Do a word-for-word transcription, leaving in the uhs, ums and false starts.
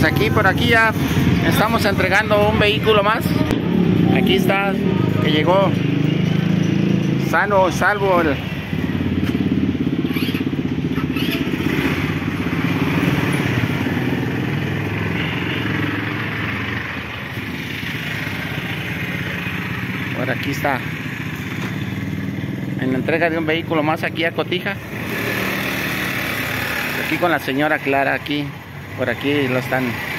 pues aquí, por aquí ya estamos entregando un vehículo más. Aquí está, que llegó sano, salvo el... Por aquí está, en la entrega de un vehículo más aquí a Cotija. Aquí con la señora Clara, aquí, por aquí lo están